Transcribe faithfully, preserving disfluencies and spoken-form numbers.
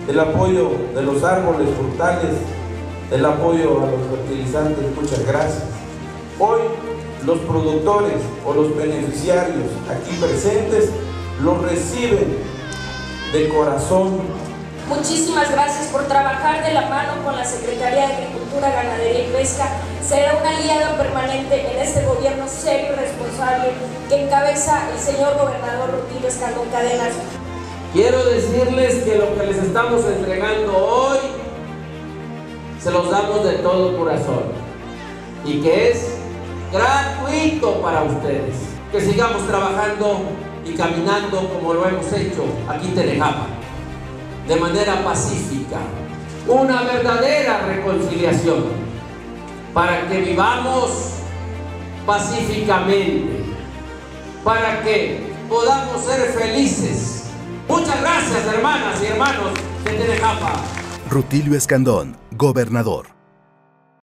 el apoyo de los árboles frutales, el apoyo a los fertilizantes, muchas gracias. Hoy los productores o los beneficiarios aquí presentes los reciben de corazón. Muchísimas gracias por trabajar de la mano con la Secretaría de Agricultura, Ganadería y Pesca. Será un aliado permanente en este gobierno serio y responsable que encabeza el señor gobernador Rutilio Escandón Cadenas. Quiero decirles que lo que les estamos entregando hoy se los damos de todo corazón y que es gratuito para ustedes. Que sigamos trabajando y caminando como lo hemos hecho aquí en Tenejapa, de manera pacífica, una verdadera reconciliación, para que vivamos pacíficamente, para que podamos ser felices. Muchas gracias, hermanas y hermanos de Tenejapa. Rutilio Escandón, gobernador.